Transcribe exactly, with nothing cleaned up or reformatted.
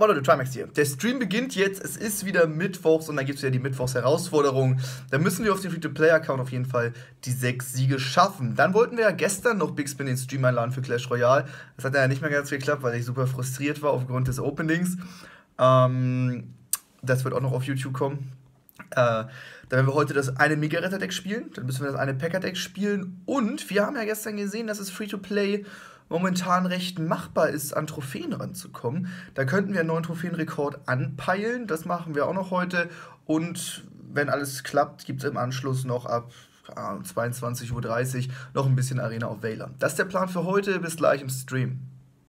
Moin Leute, Trimax hier. Der Stream beginnt jetzt, es ist wieder Mittwochs und dann gibt es ja die Mittwochs-Herausforderung. Da müssen wir auf den Free-to-Play-Account auf jeden Fall die sechs Siege schaffen. Dann wollten wir ja gestern noch Big Spin den Stream einladen für Clash Royale. Das hat ja nicht mehr ganz geklappt, weil ich super frustriert war aufgrund des Openings. Ähm, das wird auch noch auf YouTube kommen. Äh, da werden wir heute das eine Mega-Retter-Deck spielen, dann müssen wir das eine Packer-Deck spielen und wir haben ja gestern gesehen, dass es Free-to-Play momentan recht machbar ist, an Trophäen ranzukommen. Da könnten wir einen neuen Trophäenrekord anpeilen, das machen wir auch noch heute und wenn alles klappt, gibt es im Anschluss noch ab ah, zweiundzwanzig Uhr dreißig noch ein bisschen Arena auf Valor. Das ist der Plan für heute, bis gleich im Stream.